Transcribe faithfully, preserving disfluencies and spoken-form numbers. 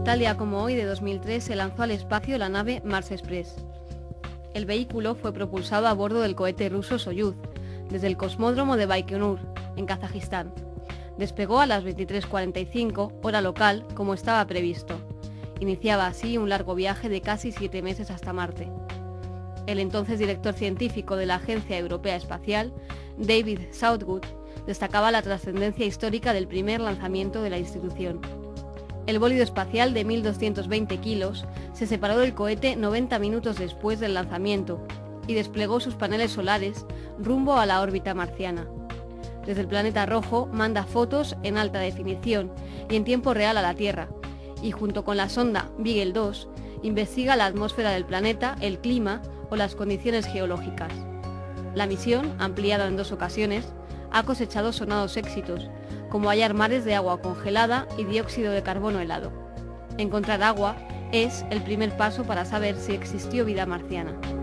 tal día como hoy de dos mil tres se lanzó al espacio la nave Mars Express. El vehículo fue propulsado a bordo del cohete ruso Soyuz, desde el cosmódromo de Baikonur, en Kazajistán. Despegó a las veintitrés cuarenta y cinco, hora local, como estaba previsto. Iniciaba así un largo viaje de casi siete meses hasta Marte. El entonces director científico de la Agencia Europea Espacial, David Southwood, destacaba la trascendencia histórica del primer lanzamiento de la institución. El bólido espacial de mil doscientos veinte kilos se separó del cohete noventa minutos después del lanzamiento y desplegó sus paneles solares rumbo a la órbita marciana. Desde el planeta rojo manda fotos en alta definición y en tiempo real a la Tierra, y junto con la sonda Beagle dos investiga la atmósfera del planeta, el clima o las condiciones geológicas. La misión, ampliada en dos ocasiones, ha cosechado sonados éxitos, como hallar mares de agua congelada y dióxido de carbono helado. Encontrar agua es el primer paso para saber si existió vida marciana.